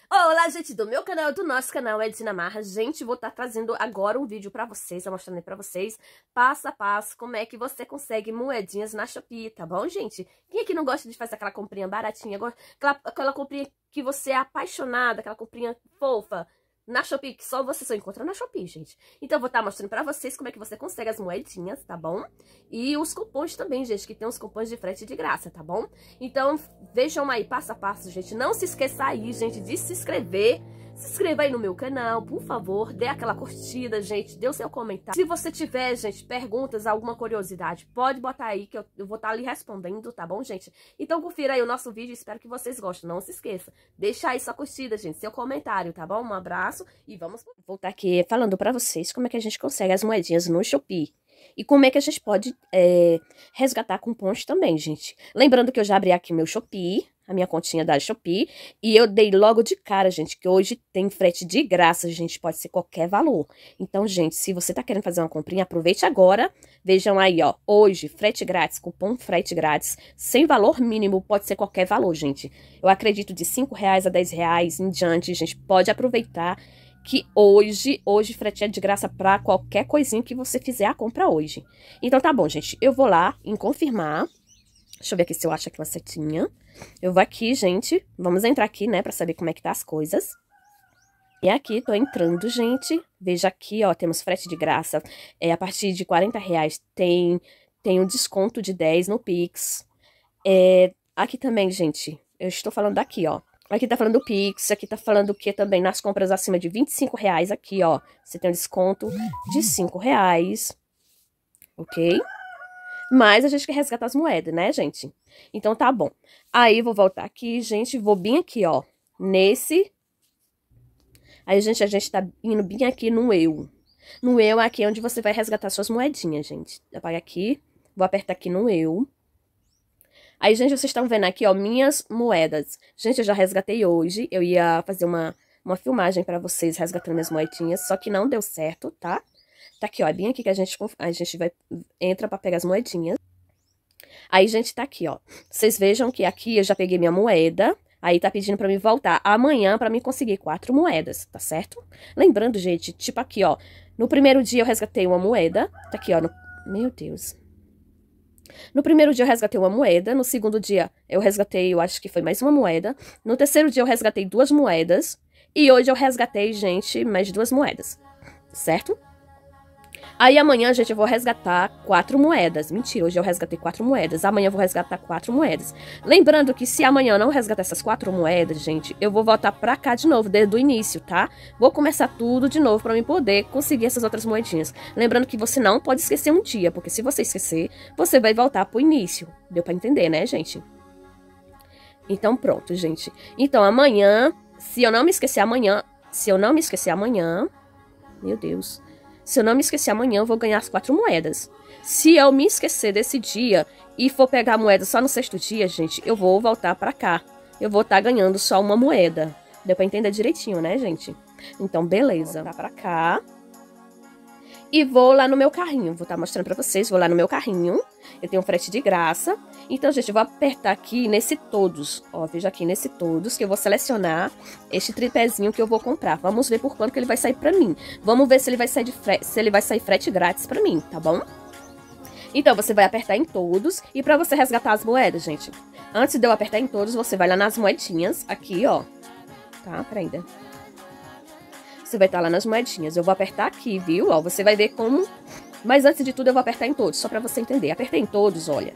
Olá, gente do meu canal, do nosso canal Edna Marra. Gente, vou estar trazendo agora um vídeo pra vocês, mostrando aí pra vocês, passo a passo, como é que você consegue moedinhas na Shopee, tá bom, gente? Quem aqui não gosta de fazer aquela comprinha baratinha, aquela comprinha que você é apaixonada, aquela comprinha fofa, na Shopee, que só você só encontra na Shopee, gente. Então, eu vou estar mostrando pra vocês como é que você consegue as moedinhas, tá bom? E os cupons também, gente, que tem os cupons de frete de graça, tá bom? Então, vejam aí, passo a passo, gente. Não se esqueça aí, gente, de se inscrever. Se inscreva aí no meu canal, por favor. Dê aquela curtida, gente. Dê o seu comentário. Se você tiver, gente, perguntas, alguma curiosidade, pode botar aí que eu vou estar ali respondendo, tá bom, gente? Então, confira aí o nosso vídeo. Espero que vocês gostem. Não se esqueça. Deixa aí sua curtida, gente. Seu comentário, tá bom? Um abraço e vamos voltar aqui falando pra vocês como é que a gente consegue as moedinhas no Shopee. E como é que a gente pode resgatar cupons também, gente. Lembrando que eu já abri aqui meu Shopee, a minha continha da Shopee, e eu dei logo de cara, gente, que hoje tem frete de graça, gente, pode ser qualquer valor. Então, gente, se você tá querendo fazer uma comprinha, aproveite agora. Vejam aí, ó, hoje, frete grátis, cupom frete grátis, sem valor mínimo, pode ser qualquer valor, gente. Eu acredito de R$5 a R$10 em diante, gente, pode aproveitar que hoje frete é de graça pra qualquer coisinha que você fizer a compra hoje. Então, tá bom, gente, eu vou lá em confirmar. Deixa eu ver aqui se eu acho aqui uma setinha. Eu vou aqui, gente. Vamos entrar aqui, né, pra saber como é que tá as coisas. E aqui, tô entrando, gente. Veja aqui, ó, temos frete de graça. A partir de R$40 tem um desconto de 10 no Pix. Aqui também, gente, eu estou falando daqui, ó. Aqui tá falando do Pix, aqui tá falando o que também nas compras acima de R$25 aqui, ó. Você tem um desconto de R$5, ok? Mas a gente quer resgatar as moedas, né, gente? Então, tá bom. Aí, vou voltar aqui, gente. Vou bem aqui, ó. Nesse. Aí, gente, a gente tá indo bem aqui no Eu. No Eu, aqui é onde você vai resgatar suas moedinhas, gente. Apaga aqui. Vou apertar aqui no Eu. Aí, gente, vocês estão vendo aqui, ó, minhas moedas. Gente, eu já resgatei hoje. Eu ia fazer uma filmagem pra vocês resgatando minhas moedinhas. Só que não deu certo, tá? Tá aqui, ó, é bem aqui que a gente entra pra pegar as moedinhas. Aí, gente, tá aqui, ó. Vocês vejam que aqui eu já peguei minha moeda. Aí tá pedindo pra mim voltar amanhã pra mim conseguir 4 moedas, tá certo? Lembrando, gente, tipo aqui, ó. No primeiro dia eu resgatei uma moeda. Tá aqui, ó. Meu Deus. No primeiro dia eu resgatei uma moeda. No segundo dia eu resgatei, eu acho que foi mais uma moeda. No terceiro dia eu resgatei 2 moedas. E hoje eu resgatei, gente, mais 2 moedas. Certo? Aí amanhã, gente, eu vou resgatar 4 moedas. Mentira, hoje eu resgatei 4 moedas. Amanhã eu vou resgatar 4 moedas. Lembrando que se amanhã eu não resgatar essas 4 moedas, gente, eu vou voltar pra cá de novo, desde o início, tá? Vou começar tudo de novo pra mim poder conseguir essas outras moedinhas. Lembrando que você não pode esquecer um dia, porque se você esquecer, você vai voltar pro início. Deu pra entender, né, gente? Então, pronto, gente. Então, amanhã, se eu não me esquecer amanhã... Meu Deus... Se eu não me esquecer amanhã, eu vou ganhar as 4 moedas. Se eu me esquecer desse dia e for pegar a moeda só no 6º dia, gente, eu vou voltar pra cá. Eu vou estar ganhando só uma moeda. Deu pra entender direitinho, né, gente? Então, beleza. Vou voltar pra cá. E vou lá no meu carrinho. Vou estar mostrando pra vocês. Vou lá no meu carrinho. Eu tenho um frete de graça. Então, gente, eu vou apertar aqui nesse todos. Ó, veja aqui nesse todos que eu vou selecionar este tripézinho que eu vou comprar. Vamos ver por quanto que ele vai sair pra mim. Vamos ver se ele vai sair frete grátis pra mim, tá bom? Então, você vai apertar em todos. E pra você resgatar as moedas, gente, antes de eu apertar em todos, você vai lá nas moedinhas. Aqui, ó. Tá, peraí. Você vai estar lá nas moedinhas. Eu vou apertar aqui, viu? Ó, você vai ver como... Mas antes de tudo eu vou apertar em todos, só pra você entender. Apertei em todos, olha.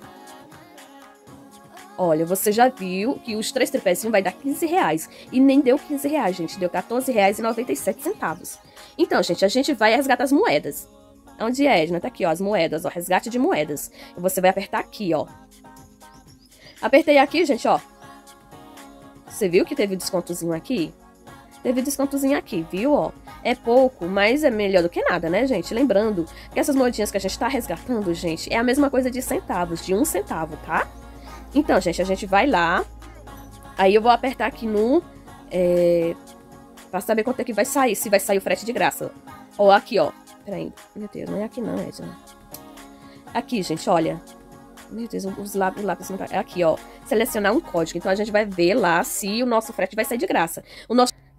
Olha, você já viu que os 3 tripézinhos vai dar R$15. E nem deu R$15, gente. Deu R$14,97. Então, gente, a gente vai resgatar as moedas. Onde é, Edna? Tá aqui, ó, as moedas, ó. Resgate de moedas. E você vai apertar aqui, ó. Apertei aqui, gente, ó. Você viu que teve descontozinho aqui? Teve descontozinho aqui, viu, ó? É pouco, mas é melhor do que nada, né, gente? Lembrando que essas moedinhas que a gente tá resgatando, gente, é a mesma coisa de centavos, de 1 centavo, tá? Então, gente, a gente vai lá. Aí eu vou apertar aqui no... pra saber quanto é que vai sair, se vai sair o frete de graça. Ó, aqui, ó. Peraí, meu Deus, não é aqui não, Edna. Aqui, gente, olha. Meu Deus, os lápis não tá... Aqui, ó. Selecionar um código. Então, a gente vai ver lá se o nosso frete vai sair de graça. O nosso...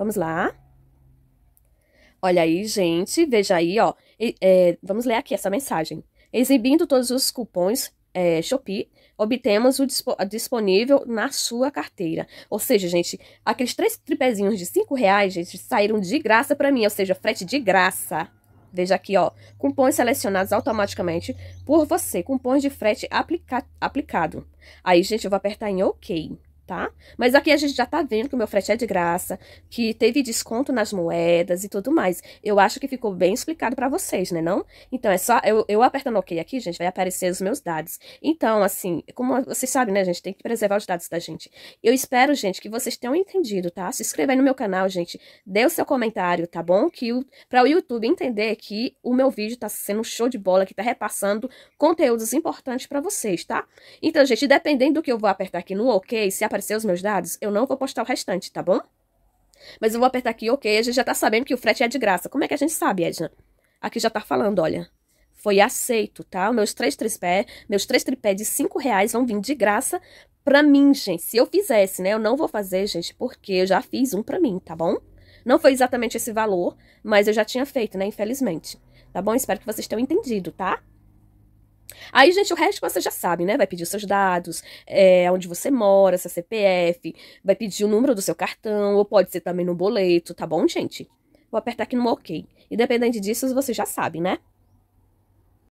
Vamos lá. Olha aí, gente, veja aí, ó. Vamos ler aqui essa mensagem. Exibindo todos os cupons Shopee, obtemos o disponível na sua carteira. Ou seja, gente, aqueles 3 tripézinhos de R$5, gente, saíram de graça pra mim, ou seja, frete de graça. Veja aqui, ó, cupons selecionados automaticamente por você, cupons de frete aplicado. Aí, gente, eu vou apertar em OK, tá? Mas aqui a gente já tá vendo que o meu frete é de graça, que teve desconto nas moedas e tudo mais. Eu acho que ficou bem explicado pra vocês, né, não? Então, é só eu apertando OK aqui, gente, vai aparecer os meus dados. Então, assim, como vocês sabem, né, gente, tem que preservar os dados da gente. Eu espero, gente, que vocês tenham entendido, tá? Se inscreva aí no meu canal, gente, dê o seu comentário, tá bom? Pra o YouTube entender que o meu vídeo tá sendo um show de bola, que tá repassando conteúdos importantes pra vocês, tá? Então, gente, dependendo do que eu vou apertar aqui no OK, se aparecer os meus dados, eu não vou postar o restante, tá bom? Mas eu vou apertar aqui OK, a gente já tá sabendo que o frete é de graça. Como é que a gente sabe, Edna? Aqui já tá falando, olha. Foi aceito, tá? Meus 3 tripés de R$5 vão vir de graça pra mim, gente. Se eu fizesse, né? Eu não vou fazer, gente, porque eu já fiz um pra mim, tá bom? Não foi exatamente esse valor, mas eu já tinha feito, né? Infelizmente. Tá bom? Espero que vocês tenham entendido, tá? Aí, gente, o resto você já sabe, né? Vai pedir os seus dados, onde você mora, seu CPF, vai pedir o número do seu cartão, ou pode ser também no boleto, tá bom, gente? Vou apertar aqui no OK. Independente disso, você já sabe, né?